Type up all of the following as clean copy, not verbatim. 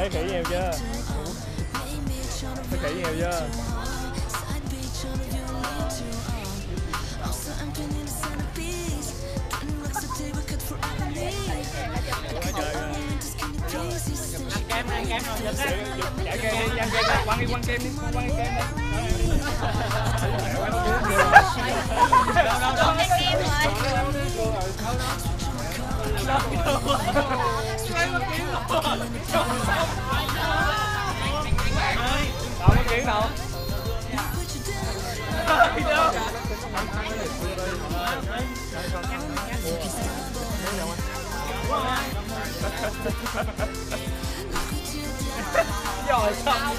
Thấy khỉ nhiều chưa? Thấy khỉ nhiều chưa? Ăn kem rồi giật á. Chạy kem đi, ăn kem đi, quăng kem đi, quăng kem đi. Đâu cái kem rồi. Đâu có kiến đâu. Rồi xong.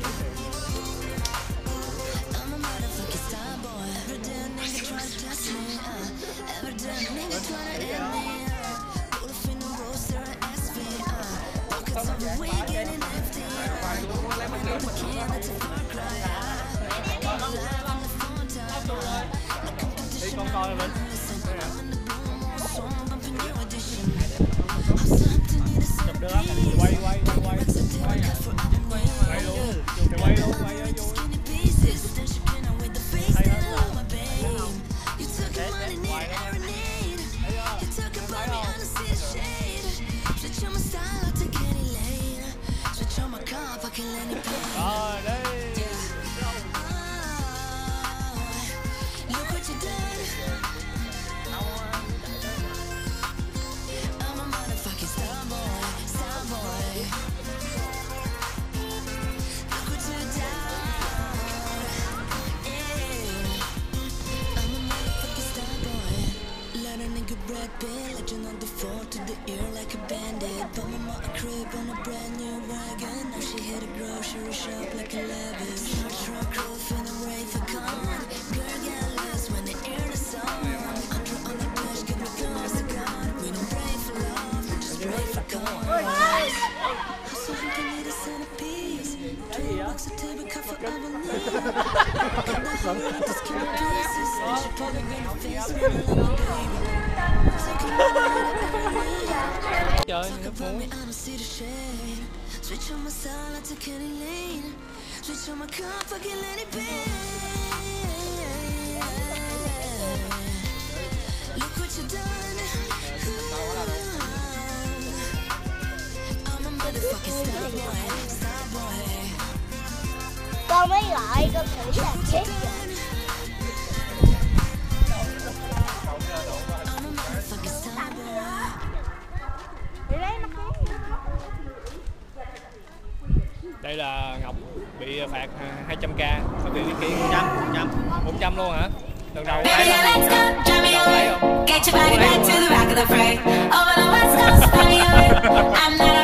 Đi con coi lên. Chụp được không? Quay luôn. Quay luôn, quay vô. Hay hơn. Rồi đây. Legend on the floor to the ear like a bandit. Bum on my crib on a brand new wagon. Now she hit a grocery shop like a lavish. Truck roof and a wraith a con. Girl get loose when they hear the song. Under on the dash, give me guns to God. We don't pray for love, we just pray for God. Hustle hoping need a centerpiece. 2 bucks a table cut for Evelyn. Got the whole lot to skin the pieces. She probably gonna face me alone, baby. Trời, nước muối. Switch on my style to Kenny Lane. Switch on my car, fucking let it be. Look what you done. I'm a motherfucking star boy, star boy. Con mới gọi con thử là chết rồi. Đây là Ngọc bị phạt 200k, có tiền tiết kiệm 100 luôn hả? Lần đầu thấy không?